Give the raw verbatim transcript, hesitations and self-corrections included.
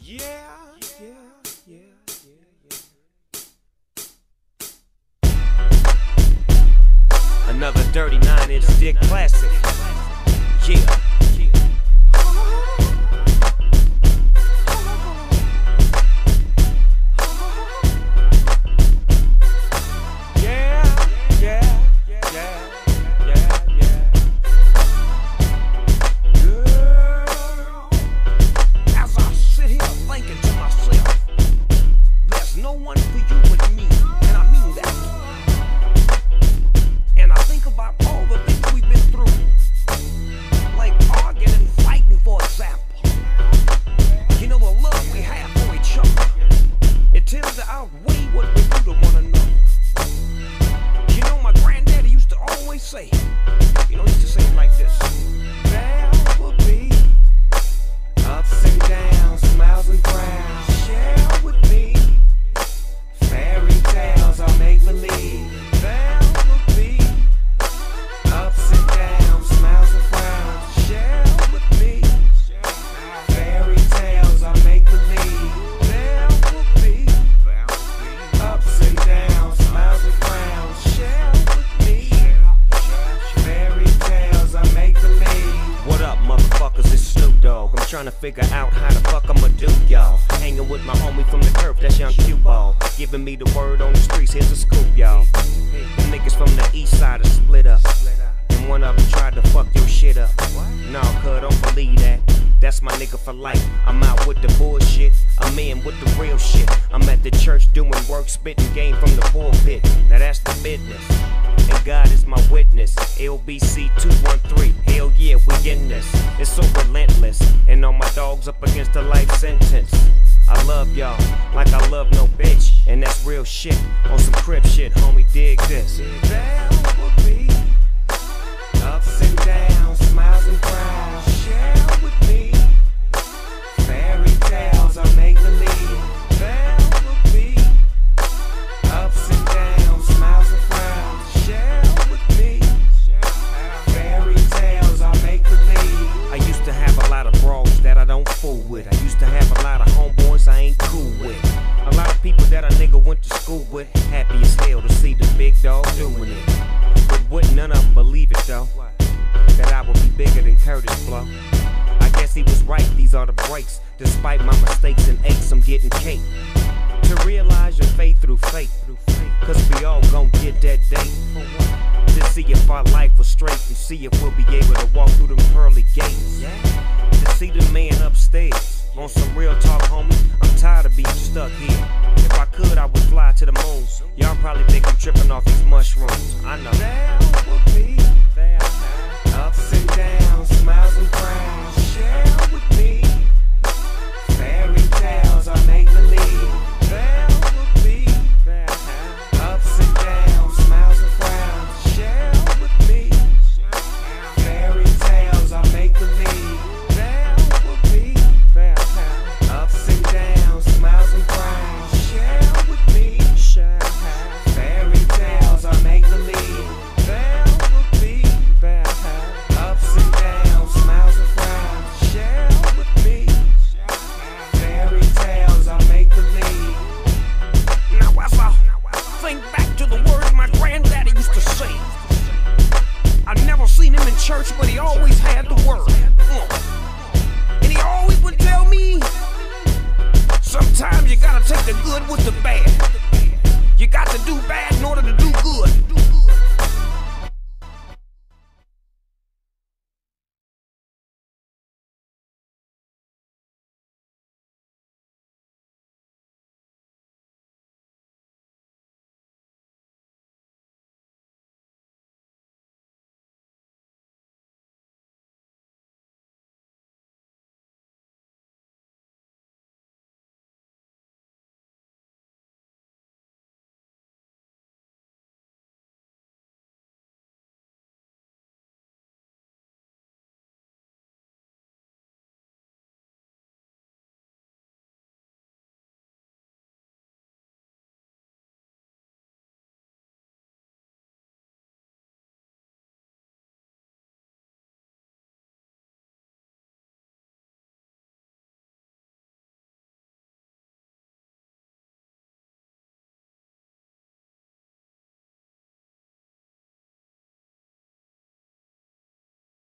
Yeah, yeah, yeah, yeah, yeah. Another dirty nine inch dick classic. Yeah. Say, you know, he used to say it like this. There will be ups and downs, smiles and frowns. Share with me fairy tales I make believe. There will be ups and downs, smiles and frowns. Share with me fairy tales I make believe. There will be ups and downs, smiles and frowns. Share with me. What up, motherfuckers? It's Snoop Dogg. I'm trying to figure out how the fuck I'ma do, y'all. Hanging with my homie from the turf, that's Young Q-Ball. Giving me the word on the streets, here's a scoop, y'all. Them niggas from the east side are split up, and one of them tried to fuck your shit up. Nah, cuz, don't believe that. That's my nigga for life. I'm out with the bullshit, I'm in with the real shit. I'm at the church doing work, spitting game from the pulpit. Now that's the business, and God is my witness. L B C two one three, hell yeah, we in this. It's so relentless, and all my dogs up against a life sentence. I love y'all like I love no bitch, and that's real shit. On some crib shit, homie, dig this. There will be ups and downs, smiles and frowns. Share with me fairy tales I make believe. There will be ups and downs, smiles and frowns. Share with me fairy tales I make believe. I used to have a lot of bros that I don't fool with. I used to have a lot of homeboys I ain't cool with. A lot of people that a nigga went to school with. Happy as hell to see the big dog doing it. But wouldn't none of them believe it though, that I would be bigger than Curtis Blow. I guess he was right, these are the breaks. Despite my mistakes and aches, I'm getting cake. To realize your faith through faith, cause we all gon' get that day. To see if our life was straight, and see if we'll be able to walk through them pearly gates. To see the man upstairs, on some real talk, homie, I'm tired of being stuck here. If I could, I would fly to the moon. Y'all probably think I'm tripping off these mushrooms, I know. There will be ups and downs, smiles and frowns. Share with me